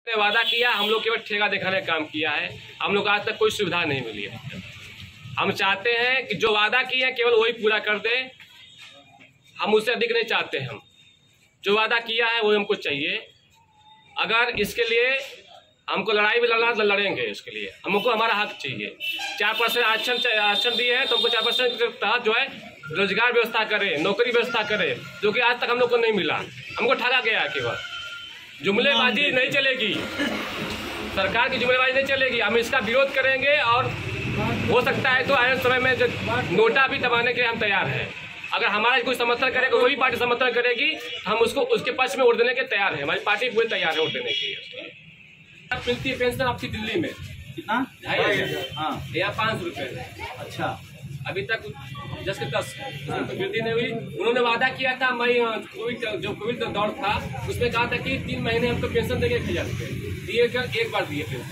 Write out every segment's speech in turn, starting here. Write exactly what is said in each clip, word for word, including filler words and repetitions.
वादा किया, हम लोग केवल ठेका दिखाने का काम किया है। हम लोग आज तक कोई सुविधा नहीं मिली है। हम चाहते हैं कि जो वादा किए हैं केवल वही पूरा कर दे। हम उससे अधिक नहीं चाहते। हम जो वादा किया है वही हमको चाहिए। अगर इसके लिए हमको लड़ाई भी लड़ना तो लड़ेंगे। इसके लिए हमको हमारा हक चाहिए। चार परसेंट आरक्षण आरक्षण दिए हैं तो हमको चार परसेंट के तहत जो है रोजगार व्यवस्था करे, नौकरी व्यवस्था करे, जो कि आज तक हम लोग को नहीं मिला। हमको ठगा गया है। केवल जुमलेबाजी नहीं चलेगी, सरकार की जुमलेबाजी नहीं चलेगी। हम इसका विरोध करेंगे और हो सकता है तो आने समय में जो नोटा भी दबाने के लिए हम तैयार हैं। अगर हमारा कोई समर्थन करेगा, कोई भी पार्टी समर्थन करेगी, हम उसको उसके पक्ष में वोट देने के तैयार है। हमारी पार्टी पूरी तैयार है वोट देने के लिए। मिलती है पेंशन आपकी दिल्ली में कितना? ढाई हजार हाँ या पाँच सौ रुपये। अच्छा, अभी तक दस के दस वृद्धि नहीं हुई। उन्होंने वादा किया था, मई कोविड जो कोविड का दौर था उसमें कहा था कि तीन महीने हमको पेंशन देंगे, एक हजार रुपये दिए कर एक बार दिए पेंशन।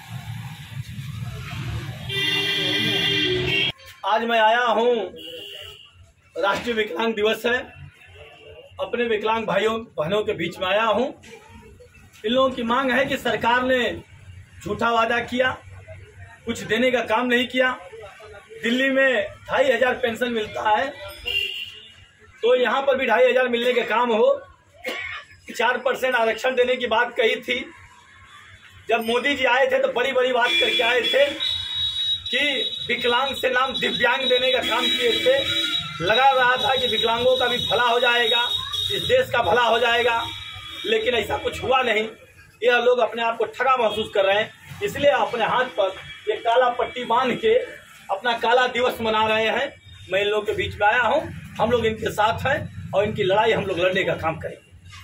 आज मैं आया हूँ, राष्ट्रीय विकलांग दिवस है, अपने विकलांग भाइयों बहनों के बीच में आया हूँ। इन लोगों की मांग है कि सरकार ने झूठा वादा किया, कुछ देने का काम नहीं किया। दिल्ली में ढाई हजार पेंशन मिलता है तो यहाँ पर भी ढाई हजार मिलने का काम हो। चार परसेंट आरक्षण देने की बात कही थी। जब मोदी जी आए थे तो बड़ी बड़ी बात करके आए थे कि विकलांग से नाम दिव्यांग देने का काम किए थे। लगा रहा था कि विकलांगों का भी भला हो जाएगा, इस देश का भला हो जाएगा, लेकिन ऐसा कुछ हुआ नहीं। यह लोग अपने आप को ठगा महसूस कर रहे हैं, इसलिए अपने हाथ पर ये काला पट्टी बांध के अपना काला दिवस मना रहे हैं। मैं इन लोगों के बीच में आया हूं, हम लोग इनके साथ हैं और इनकी लड़ाई हम लोग लड़ने का काम करेंगे।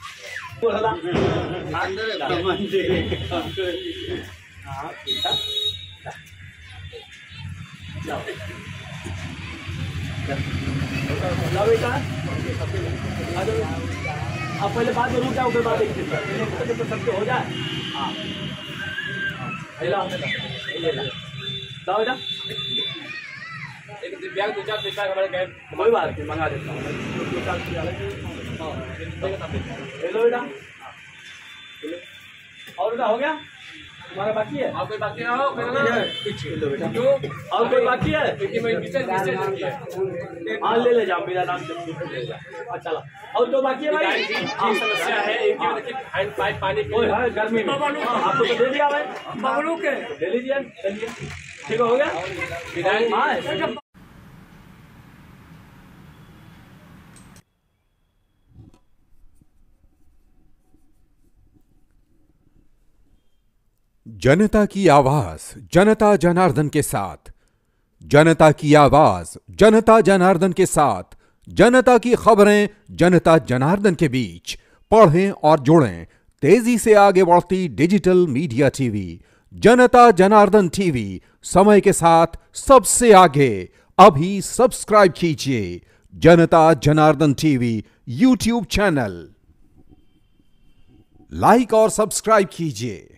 आप पहले बात जरूर क्या फिर बात एक सबके हो जाए। हाँ बेटा, एक दिव्यांग दो चार दिव्यांग हमारे गए, कोई बात नहीं, मंगा देता हूँ। हेलो बेटा, और बेटा हो गया तुम्हारा बाकी है? और कोई बाकी ना हो बेटा। क्यों और कोई बाकी है? हाँ ले ले जाओ, मेरा नाम ले जाओ। अच्छा और तो बाकी है भाई? समस्या है एक हैंड पाइप पानी गर्मी में आपको तो दे दिया भाई, बबलू के ले लीजिए। चलिए ठीक हो गया। जनता की आवाज जनता जनार्दन के साथ, जनता की आवाज जनता जनार्दन के साथ, जनता की खबरें जनता जनार्दन के बीच। पढ़ें और जुड़ें तेजी से आगे बढ़ती डिजिटल मीडिया टीवी। जनता जनार्दन टीवी समय के साथ सबसे आगे। अभी सब्सक्राइब कीजिए Janta Janardan TV YouTube channel. Like और सब्सक्राइब कीजिए।